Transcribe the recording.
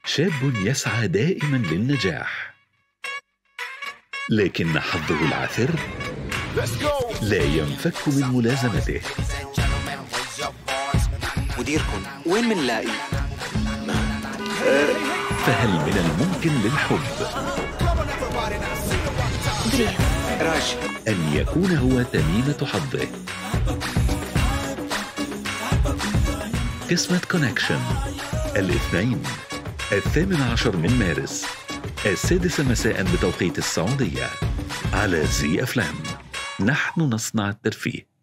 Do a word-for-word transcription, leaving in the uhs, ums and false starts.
شاب يسعى دائما للنجاح، لكن حظه العثر لا ينفك من ملازمته. مديركم وين منلاقي؟ فهل من الممكن للحب راجي أن يكون هو تميمة حظه؟ قسمة كونكشن الاثنين الثامن عشر من مارس، السادسة مساء بتوقيت السعودية، على زي أفلام. نحن نصنع الترفيه.